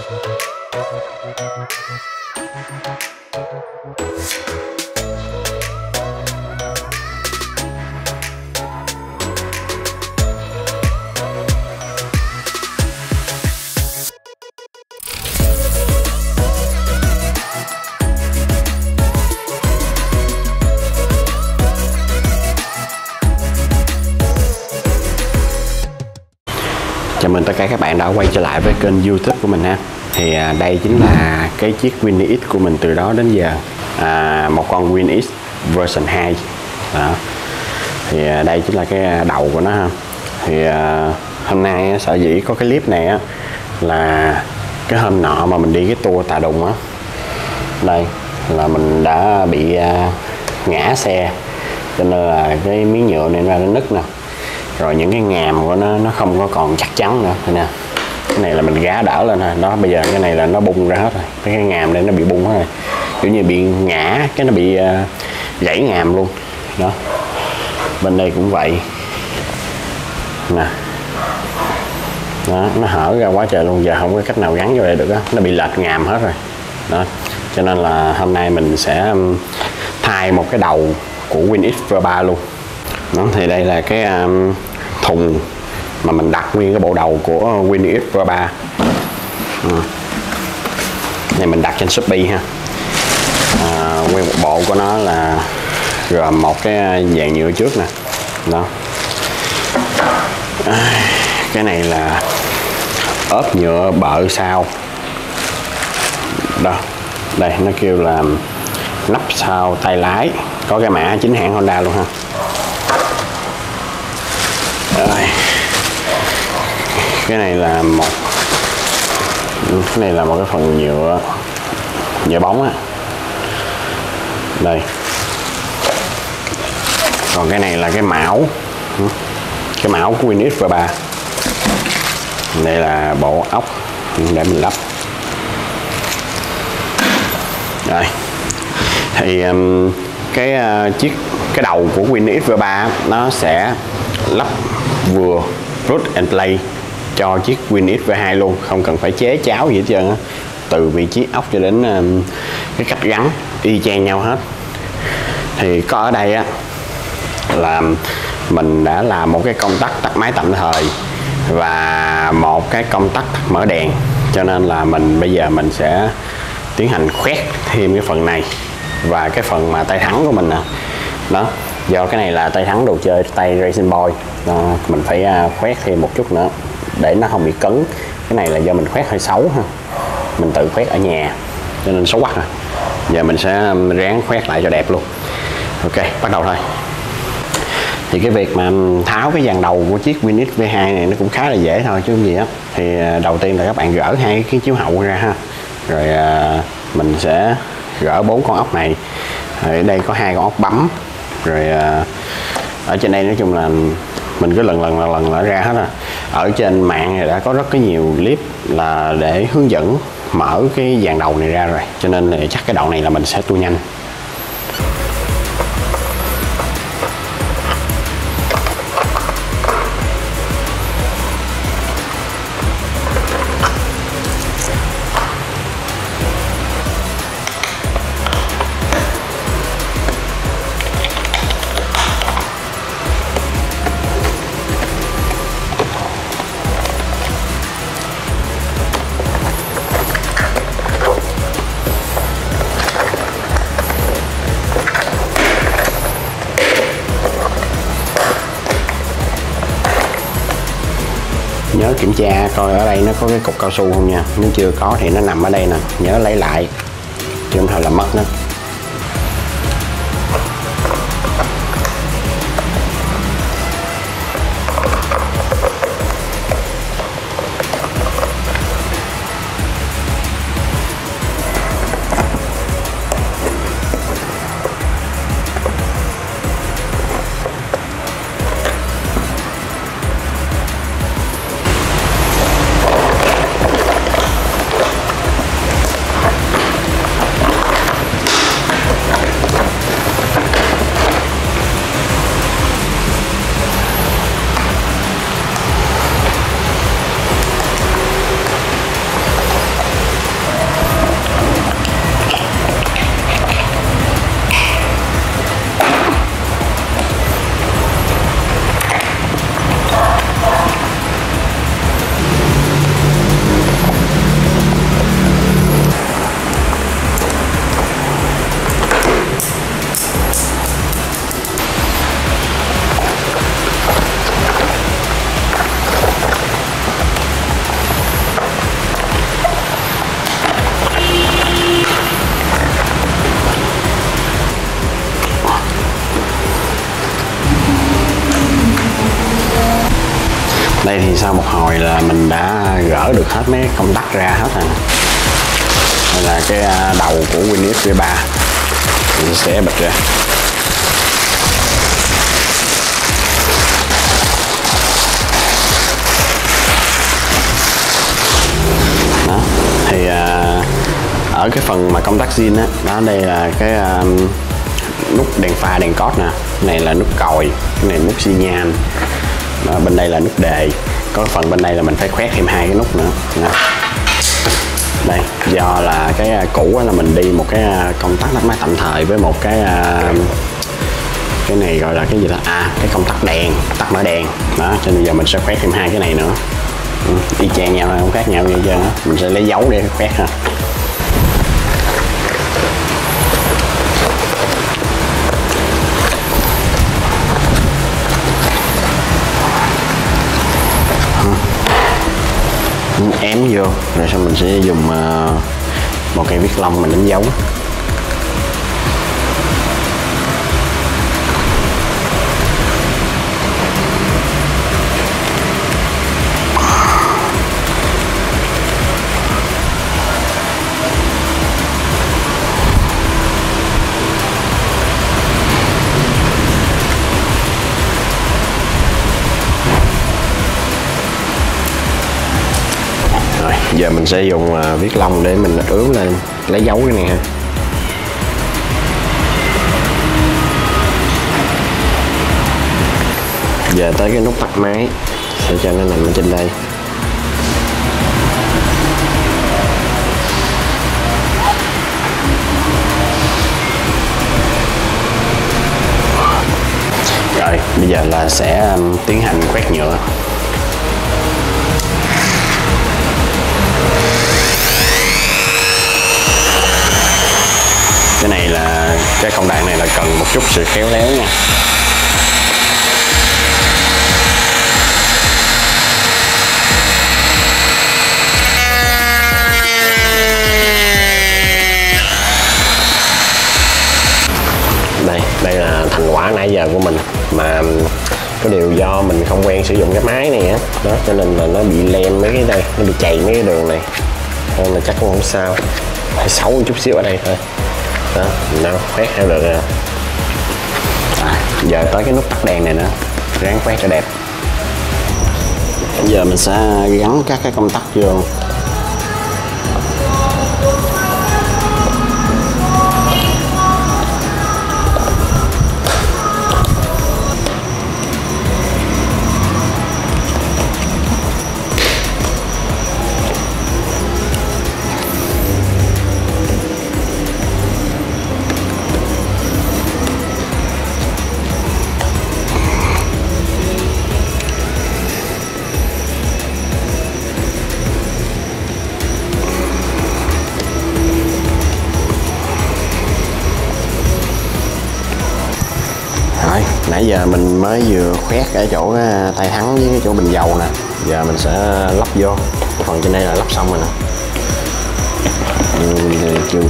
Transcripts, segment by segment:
Chào mừng tất cả các bạn đã quay trở lại với kênh YouTube của mình ha. Thì đây chính là cái chiếc WinX của mình từ đó đến giờ, một con WinX version 2 đó. Thì đây chính là cái đầu của nó ha. Thì hôm nay sở dĩ có cái clip này á là cái hôm nọ mà mình đi cái tour Tà Đùng á, đây là mình đã bị ngã xe, cho nên là cái miếng nhựa này nó nứt nè, rồi những cái ngàm của nó không có còn chắc chắn nữa nè. Cái này là mình gá đỡ lên rồi đó, bây giờ cái này là nó bung ra hết rồi, cái ngàm đây nó bị bung hết rồi, kiểu như bị ngã cái nó bị gãy ngàm luôn đó. Bên đây cũng vậy nè đó, nó hở ra quá trời luôn, giờ không có cách nào gắn vô đây được á, nó bị lệch ngàm hết rồi đó. Cho nên là hôm nay mình sẽ thay một cái đầu của WinX V3 luôn đó. Thì đây là cái thùng mà mình đặt nguyên cái bộ đầu của WinX V3 này, mình đặt trên Shopee ha. Nguyên một bộ của nó là gồm một cái dàn nhựa trước nè đó, cái này là ốp nhựa bợ sau đó, đây nó kêu là nắp sau tay lái, có cái mã chính hãng Honda luôn ha. Rồi. Cái này là một cái phần nhựa bóng á, đây. Còn cái này là cái mão của WinX V3. Đây là bộ ốc để mình lắp. Rồi. Thì cái đầu của WinX V3 nó sẽ lắp vừa plug and play cho chiếc WinX V2 luôn, không cần phải chế cháo gì hết trơn á, từ vị trí ốc cho đến cái cách gắn y chang nhau hết. Thì có ở đây á là mình đã làm một cái công tắc tắt máy tạm thời và một cái công tắc mở đèn, cho nên là bây giờ mình sẽ tiến hành khoét thêm cái phần này và cái phần mà tay thắng của mình nè đó. Do cái này là tay thắng đồ chơi tay Racing Boy, mình phải khoét thêm một chút nữa để nó không bị cứng. Cái này là do mình khoét hơi xấu ha, mình tự khoét ở nhà cho nên xấu quá rồi. Giờ mình sẽ ráng khoét lại cho đẹp luôn. Ok, bắt đầu thôi. Thì cái việc mà tháo cái dàn đầu của chiếc WinX V2 này nó cũng khá là dễ thôi chứ không gì á. Thì đầu tiên là các bạn gỡ hai cái chiếu hậu ra ha, rồi mình sẽ gỡ 4 con ốc này. Ở đây có 2 con ốc bấm, rồi ở trên đây nói chung là mình cứ lần nó ra hết rồi. Ở trên mạng thì đã có rất nhiều clip là để hướng dẫn mở cái dàn đầu này ra rồi, cho nên là chắc cái đoạn này là mình sẽ tua nhanh. Nhớ kiểm tra coi ở đây nó có cái cục cao su không nha, nếu chưa có thì nó nằm ở đây nè, nhớ lấy lại chứ không thôi là mất nó. Đây thì sau một hồi là mình đã gỡ được hết mấy công tắc ra hết rồi. Đây là cái đầu của WinX V3, mình sẽ bật ra. Đó, thì ở cái phần mà công tắc zin á, đó đây là cái nút đèn pha, đèn code nè, cái này là nút còi, cái này nút xi nhan, bên đây là nút đề, có phần bên đây là mình phải khoét thêm hai cái nút nữa. Đó. Đây do là cái cũ là mình đi một cái công tắc lắp máy tạm thời với một cái này gọi là cái gì đó, cái công tắc đèn, tắt mở đèn đó, cho nên giờ mình sẽ khoét thêm hai cái này nữa. Y chang nhau, không khác nhau gì hết trơn á, mình sẽ lấy dấu để khoét ha. Ém vô rồi sau mình sẽ dùng một cây viết lông mình đánh dấu. Giờ mình sẽ dùng viết lông để mình ướm lên, lấy dấu cái này ha. Giờ tới cái nút tắt máy, sẽ cho nó nằm ở trên đây. Rồi, bây giờ là sẽ tiến hành quét nhựa. Cái này là cái công đoạn này là cần một chút sự khéo léo nha. Đây là thành quả nãy giờ của mình, mà có điều do mình không quen sử dụng cái máy này á, đó cho nên là nó bị lem mấy cái đây, nó bị chày mấy cái đường này, nên mà chắc cũng không sao, phải xấu một chút xíu ở đây thôi. Đó, nó khoét theo được rồi. Giờ tới cái nút tắt đèn này nữa, ráng khoét cho đẹp. Giờ mình sẽ gắn các cái công tắc vô. Nãy giờ mình mới vừa khoét ở chỗ tay thắng với cái chỗ bình dầu nè, giờ mình sẽ lắp vô. Cái phần trên đây là lắp xong rồi nè. Chưa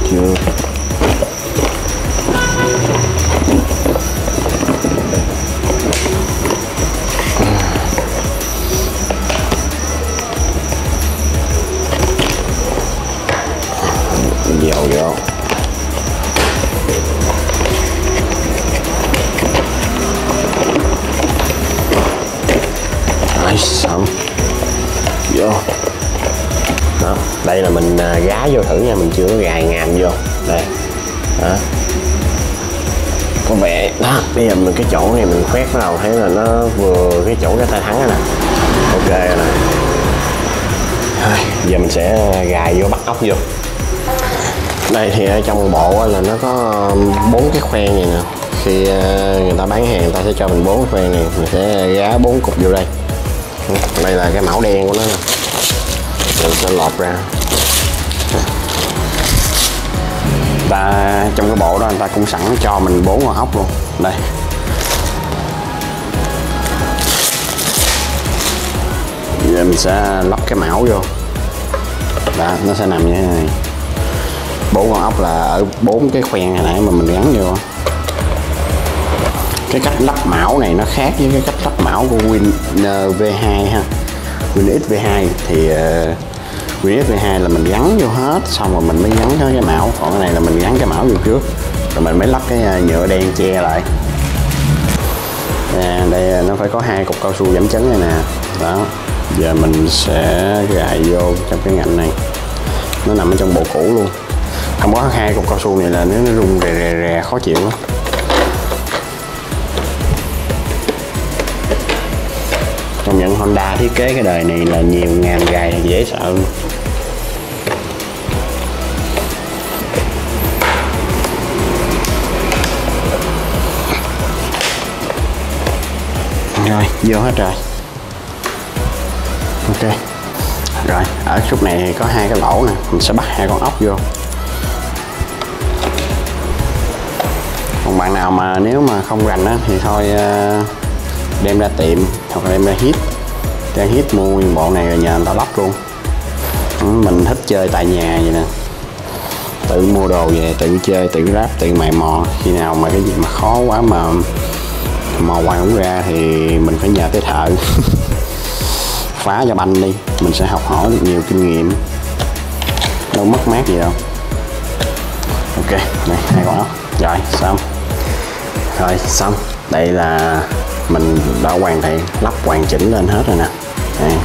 dầu vô. Xong vô đó, đây là mình gá vô thử nha, mình chưa có gài ngàm vô đây đó. Có vẻ đó, bây giờ mình cái chỗ này mình khoét bắt đầu thấy là nó vừa cái chỗ cái tay thắng đó nè, ok rồi nè. Giờ mình sẽ gài vô, bắt ốc vô. Đây thì ở trong bộ là nó có 4 cái khoen này nè, khi người ta bán hàng người ta sẽ cho mình 4 cái khoen này, mình sẽ gá 4 cục vô đây. Đây là cái mão đen của nó nè, mình sẽ lột ra. Trong cái bộ đó người ta cũng sẵn cho mình 4 con ốc luôn đây. Giờ mình sẽ lắp cái mão vô đó, nó sẽ nằm như thế này. 4 con ốc là ở 4 cái khoen hồi nãy mà mình gắn vô. Cái cách lắp mão này nó khác với cái cách lắp mão của Win V2 ha. WinX V2 thì WinX V2 là mình gắn vô hết, xong rồi mình mới gắn cái mão. Còn cái này là mình gắn cái mão vô trước, rồi mình mới lắp cái nhựa đen che lại. Đây nó phải có 2 cục cao su giảm chấn này nè. Đó, giờ mình sẽ gài vô trong cái ngạnh này, nó nằm ở trong bộ cũ luôn. Không có 2 cục cao su này là nó rung rè rè khó chịu lắm. Công nhận Honda thiết kế cái đời này là nhiều ngàn gài dễ sợ luôn. Rồi, vô hết rồi. Ok. Rồi, ở khúc này thì có 2 cái lỗ nè, mình sẽ bắt 2 con ốc vô. Còn bạn nào mà nếu mà không rành á thì thôi đem ra tiệm hoặc là đem ra Hit mua nguyên bộ này rồi nhờ người ta lắp luôn. Mình thích chơi tại nhà vậy nè, tự mua đồ về tự chơi, tự ráp, tự mày mò. Khi nào mà cái gì mà khó quá mà mò hoài không ra thì mình phải nhờ tới thợ phá cho banh đi, mình sẽ học hỏi được nhiều kinh nghiệm, đâu mất mát gì đâu. Ok, này 2 con ốc. Rồi xong. Đây là mình đã hoàn thiện, lắp hoàn chỉnh lên hết rồi nè. Đây.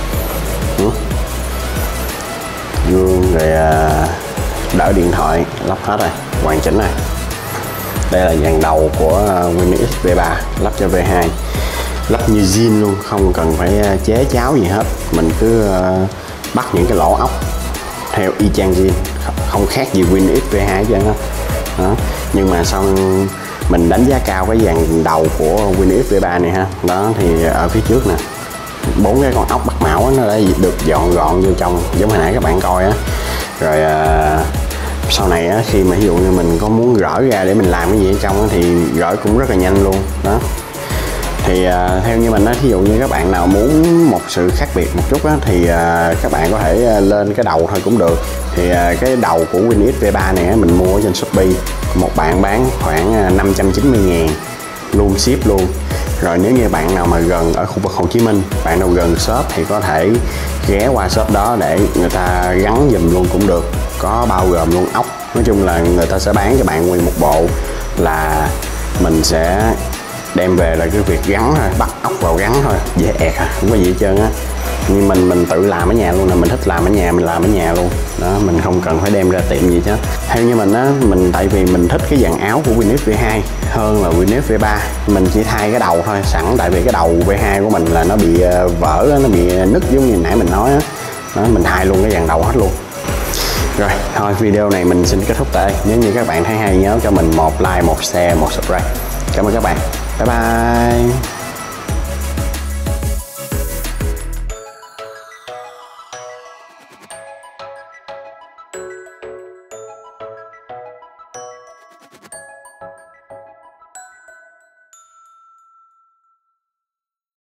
Gương rồi đỡ điện thoại lắp hết rồi, hoàn chỉnh rồi. Đây là dàn đầu của WinX V3 lắp cho V2, lắp như zin luôn, không cần phải chế cháo gì hết. Mình cứ bắt những cái lỗ ốc theo y chang zin, không khác gì WinX V2 chứ đó. Nhưng mà xong mình đánh giá cao cái dàn đầu của WinX V3 này ha. Đó thì ở phía trước nè, 4 cái con ốc bắt mão nó đã được dọn gọn vô trong giống hồi nãy các bạn coi á. Rồi sau này á, khi mà ví dụ như mình có muốn gỡ ra để mình làm cái gì ở trong á, thì gỡ cũng rất là nhanh luôn đó. Thì theo như mình á, thí dụ như các bạn nào muốn một sự khác biệt một chút á, thì các bạn có thể lên cái đầu thôi cũng được. Thì cái đầu của WinX V3 này á, mình mua ở trên Shopee, một bạn bán khoảng 590.000 luôn, ship luôn. Rồi nếu như bạn nào mà gần ở khu vực Hồ Chí Minh, bạn nào gần shop thì có thể ghé qua shop đó để người ta gắn giùm luôn cũng được, có bao gồm luôn ốc. Nói chung là người ta sẽ bán cho bạn nguyên một bộ, là mình sẽ đem về là cái việc gắn thôi, bắt ốc vào gắn thôi, dễ ẹt à, không có gì hết trơn á. Nhưng mình tự làm ở nhà luôn nè, mình thích làm ở nhà mình làm ở nhà luôn đó, mình không cần phải đem ra tiệm gì chứ. Theo như mình á, tại vì mình thích cái dàn áo của WinX V2 hơn là WinX V3, mình chỉ thay cái đầu thôi sẵn, tại vì cái đầu V2 của mình là nó bị vỡ, nó bị nứt giống như nãy mình nói á. Đó, mình thay luôn cái dàn đầu hết luôn. Rồi, thôi video này mình xin kết thúc tại đây. Nếu như các bạn thấy hay nhớ cho mình một like, một share, một subscribe. Cảm ơn các bạn. Bye bye.